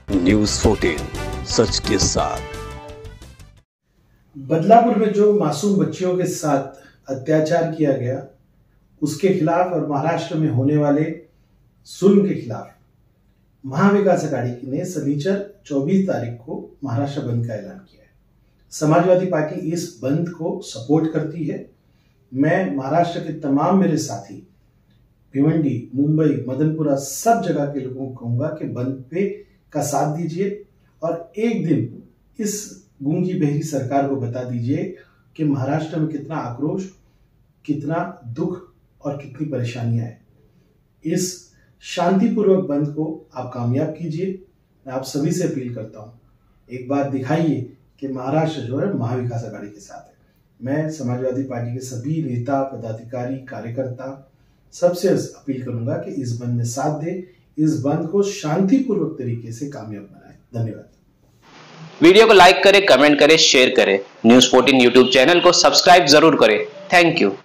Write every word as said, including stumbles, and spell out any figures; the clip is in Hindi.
न्यूज़ चौदह सच के साथ। बदलापुर में जो मासूम बच्चियों के साथ अत्याचार किया गया उसके खिलाफ और महाराष्ट्र में होने वाले जुल्म के खिलाफ महाविकास अघाड़ी ने शनिचर चौबीस तारीख को महाराष्ट्र बंद का ऐलान किया है। समाजवादी पार्टी इस बंद को सपोर्ट करती है। मैं महाराष्ट्र के तमाम मेरे साथी भिवंडी, मुंबई, मदनपुरा सब जगह के लोगों को कहूंगा कि बंद पे का साथ दीजिए और एक दिन इस गूंगी बहरी सरकार को बता दीजिए कि महाराष्ट्र में कितना आक्रोश, कितना दुख और कितनी परेशानियां हैं। इस शांतिपूर्वक बंद को आप कामयाब कीजिए। मैं आप सभी से अपील करता हूं, एक बार दिखाइए कि महाराष्ट्र जो है महाविकास अघाड़ी के साथ है। मैं समाजवादी पार्टी के सभी नेता, पदाधिकारी, कार्यकर्ता सबसे अपील करूंगा कि इस बंद में साथ दे, इस बंद को शांतिपूर्वक तरीके से कामयाब बनाए। धन्यवाद। वीडियो को लाइक करें, कमेंट करें, शेयर करें। न्यूज़ चौदह यूट्यूब चैनल को सब्सक्राइब जरूर करें। Thank you.